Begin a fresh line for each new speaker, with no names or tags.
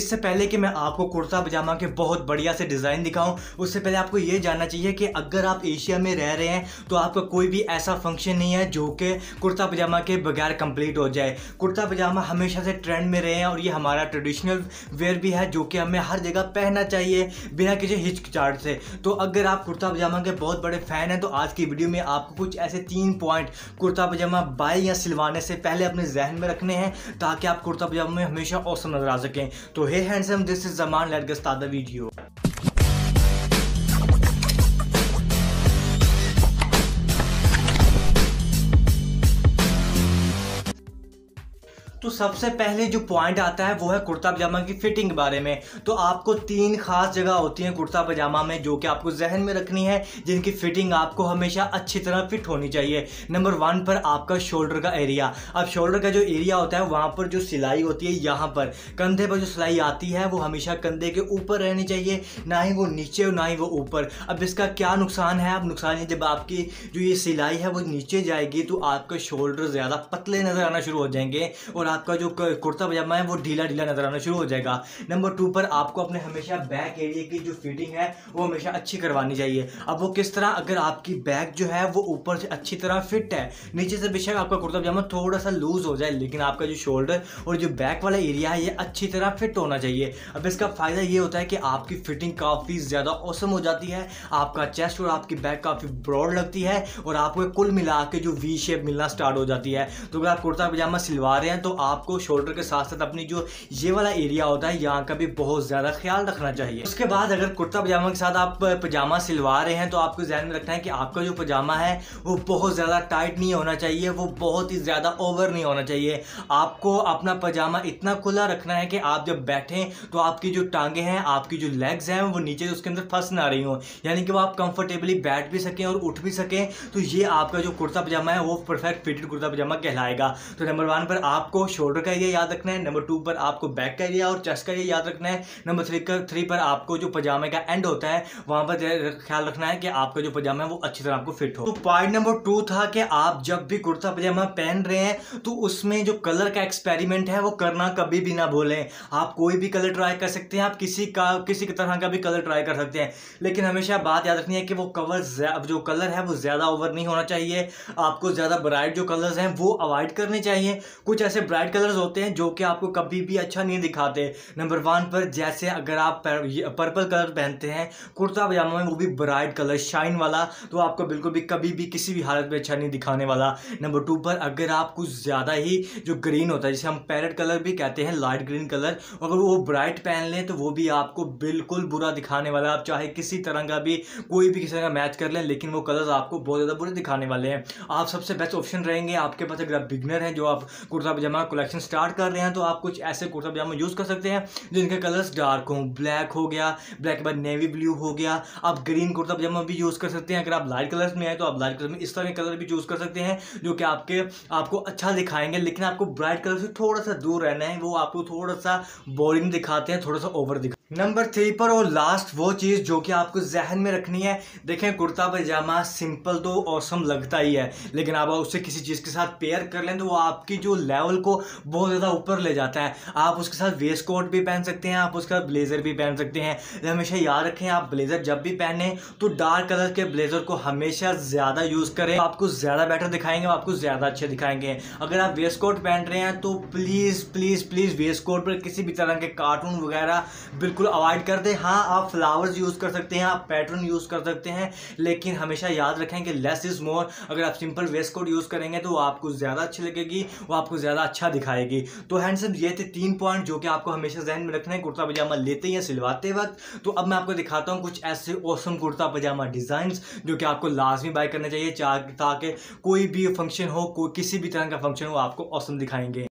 इससे पहले कि मैं आपको कुर्ता पजामा के बहुत बढ़िया से डिज़ाइन दिखाऊं, उससे पहले आपको ये जानना चाहिए कि अगर आप एशिया में रह रहे हैं तो आपका कोई भी ऐसा फंक्शन नहीं है जो कि कुर्ता पजामा के बगैर कंप्लीट हो जाए। कुर्ता पजामा हमेशा से ट्रेंड में रहे हैं और ये हमारा ट्रेडिशनल वेयर भी है जो कि हमें हर जगह पहनना चाहिए बिना किसी हिचकिचाहट से। तो अगर आप कुर्ता पजामा के बहुत बड़े फ़ैन हैं तो आज की वीडियो में आपको कुछ ऐसे 3 पॉइंट कुर्ता पजामा बाय या सिलवाने से पहले अपने जहन में रखने हैं ताकि आप कुर्ता पजामा में हमेशा औसम नजर आ सकें। तो hey handsome, this is Zaman, let's get start the video. तो सबसे पहले जो पॉइंट आता है वो है कुर्ता पजामा की फिटिंग के बारे में। तो आपको 3 खास जगह होती हैं कुर्ता पजामा में जो कि आपको जहन में रखनी है, जिनकी फिटिंग आपको हमेशा अच्छी तरह फिट होनी चाहिए। नंबर 1 पर आपका शोल्डर का एरिया। अब शोल्डर का जो एरिया होता है वहाँ पर जो सिलाई होती है, यहाँ पर कंधे पर जो सिलाई आती है वो हमेशा कंधे के ऊपर रहनी चाहिए, ना ही वो नीचे और ना ही वो ऊपर। अब इसका क्या नुकसान है? अब नुकसान है जब आपकी जो ये सिलाई है वो नीचे जाएगी तो आपका शोल्डर ज़्यादा पतले नज़र आना शुरू हो जाएंगे और आपका जो कुर्ता पजामा है वो ढीला ढीला नजर आना शुरू हो जाएगा। नंबर 2 पर आपको अपने हमेशा बैक एरिया की जो फिटिंग है वो हमेशा अच्छी करवानी चाहिए। अब वो किस तरह? अगर आपकी बैक जो है वो ऊपर से अच्छी तरह फिट है, नीचे से बेशक आपका कुर्ता पजामा थोड़ा सा लूज हो जाए, लेकिन आपका जो शोल्डर और जो बैक वाला एरिया है ये अच्छी तरह फिट होना चाहिए। अब इसका फ़ायदा ये होता है कि आपकी फिटिंग काफ़ी ज़्यादा औसम हो जाती है, आपका चेस्ट और आपकी बैक काफ़ी ब्रॉड लगती है और आपको कुल मिला के जो वी शेप मिलना स्टार्ट हो जाती है। तो अगर आप कुर्ता पजामा सिलवा रहे हैं तो आपको शोल्डर के साथ साथ अपनी जो ये वाला एरिया होता है यहाँ का भी बहुत ज़्यादा ख्याल रखना चाहिए। उसके बाद अगर कुर्ता पजामा के साथ आप पजामा सिलवा रहे हैं तो आपको ध्यान में रखना है कि आपका जो पजामा है वो बहुत ज़्यादा टाइट नहीं होना चाहिए, वो बहुत ही ज़्यादा ओवर नहीं होना चाहिए। आपको अपना पजामा इतना खुला रखना है कि आप जब बैठें तो आपकी जो टांगे हैं, आपकी जो लेग्स हैं वो नीचे उसके अंदर फंस ना रही हो, यानी कि वो आप कंफर्टेबली बैठ भी सकें और उठ भी सकें। तो ये आपका जो कुर्ता पजामा है वो परफेक्ट फिटेड कुर्ता पजामा कहलाएगा। तो नंबर 1 पर आपको शोल्डर का एरिया याद रखना है, नंबर 2 पर आपको बैक का एरिया और चेस्ट का एरिया याद रखना है, नंबर 3 पर आपको जो पजामे का एंड होता है वहां पर ख्याल रखना है कि आपका जो पजामा है वो अच्छी तरह आपको फिट हो। तो पॉइंट नंबर 2 था कि आप जब भी कुर्ता पजामा पहन रहे हैं तो उसमें जो कलर का एक्सपेरिमेंट है वो करना कभी भी ना भूलें। आप कोई भी कलर ट्राई कर सकते हैं, आप किसी तरह का भी कलर ट्राई कर सकते हैं, लेकिन हमेशा बात याद रखनी है कि वो जो कलर है वो ज़्यादा ओवर नहीं होना चाहिए। आपको ज़्यादा ब्राइट जो कलर्स हैं वो अवॉइड करने चाहिए। कुछ ऐसे ब्राइट कलर्स होते हैं जो कि आपको कभी भी अच्छा नहीं दिखाते। नंबर 1 पर जैसे अगर आप पर्पल कलर पहनते हैं कुर्ता पजामा में, वो भी ब्राइट कलर शाइन वाला, तो आपको बिल्कुल भी कभी भी किसी भी हालत में अच्छा नहीं दिखाने वाला। नंबर 2 पर अगर आप कुछ ज़्यादा ही जो ग्रीन होता है, जिसे हम पैरेट कलर भी कहते हैं, लाइट ग्रीन कलर, अगर वो ब्राइट पहन लें तो वो भी आपको बिल्कुल बुरा दिखाने वाला। आप चाहे किसी तरह का भी कोई भी किसी तरह का मैच कर लें, लेकिन वो कलर्स आपको बहुत ज़्यादा बुरे दिखाने वाले हैं। आप सबसे बेस्ट ऑप्शन रहेंगे आपके पास, अगर आप बिगनर हैं जो आप कुर्ता पजामा कलेक्शन स्टार्ट कर रहे हैं तो आप कुछ ऐसे कुर्ता पजामा यूज़ कर सकते हैं जिनके कलर्स डार्क हों। ब्लैक हो गया, ब्लैक के बाद नेवी ब्लू हो गया। आप ग्रीन कुर्ता पजामा भी यूज़ कर सकते हैं। अगर आप लाइट कलर्स में आए तो आप लाइट कलर में इस तरह के कलर भी चूज़ कर सकते हैं जो कि आपको अच्छा दिखाएंगे, लेकिन आपको ब्राइट कलर से थोड़ा सा दूर रहना है, वो आपको थोड़ा सा बोरिंग दिखाते हैं, थोड़ा सा ओवर दिखाते हैं। नंबर 3 पर और लास्ट वो चीज़ जो कि आपको जहन में रखनी है, देखें कुर्ता पजामा सिंपल तो ऑसम लगता ही है, लेकिन आप उससे किसी चीज़ के साथ पेयर कर लें तो वो आपकी जो लेवल को बहुत ज़्यादा ऊपर ले जाता है। आप उसके साथ वेस्ट कोट भी पहन सकते हैं, आप उसके साथ ब्लेज़र भी पहन सकते हैं। हमेशा याद रखें आप ब्लेज़र जब भी पहने तो डार्क कलर के ब्लेज़र को हमेशा ज़्यादा यूज़ करें, आपको ज़्यादा बेटर दिखाएंगे, आपको ज़्यादा अच्छे दिखाएंगे। अगर आप वेस्ट कोट पहन रहे हैं तो please please please waistcoat पर किसी भी तरह के कार्टून वगैरह बिल्कुल अवॉइड कर दें। हाँ, आप फ्लावर्स यूज़ कर सकते हैं, आप पैटर्न यूज़ कर सकते हैं, लेकिन हमेशा याद रखें कि लेस इज़ मोर। अगर आप सिंपल वेस्ट कोट यूज़ करेंगे तो वो आपको ज़्यादा अच्छी लगेगी, वो आपको ज़्यादा अच्छा दिखाएगी। तो हैंडसम, ये थे 3 पॉइंट जो कि आपको हमेशा ध्यान में रखना है कुर्ता पजामा लेते या सिलवाते वक्त। तो अब मैं आपको दिखाता हूँ कुछ ऐसे ऑसम कुर्ता पजामा डिज़ाइंस जो कि आपको लाजमी बाय करने चाहिए ताकि कोई भी फंक्शन हो, किसी भी तरह का फंक्शन हो, आपको ऑसम दिखाएंगे।